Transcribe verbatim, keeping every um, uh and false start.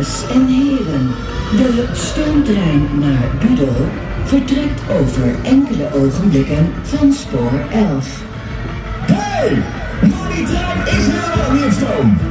Dames en heren, de stoomtrein naar Budel vertrekt over enkele ogenblikken van spoor elf. Hey! Maar die trein is helemaal niet op stoom!